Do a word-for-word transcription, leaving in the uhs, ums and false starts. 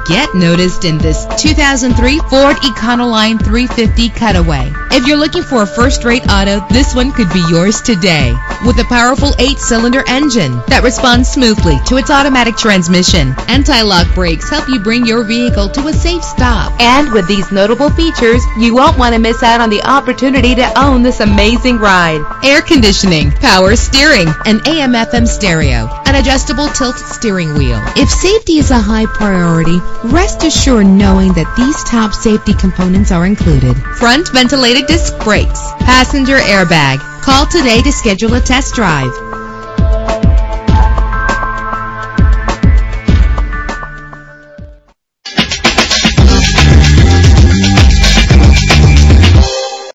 Get noticed in this two thousand three Ford Econoline three fifty Cutaway. If you're looking for a first-rate auto, this one could be yours today. With a powerful eight-cylinder engine that responds smoothly to its automatic transmission, anti-lock brakes help you bring your vehicle to a safe stop. And with these notable features, you won't want to miss out on the opportunity to own this amazing ride. Air conditioning, power steering, an A M F M stereo, an adjustable tilt steering wheel. If safety is a high priority, rest assured knowing that these top safety components are included. Front ventilated disc brakes, passenger airbag. Call today to schedule a test drive.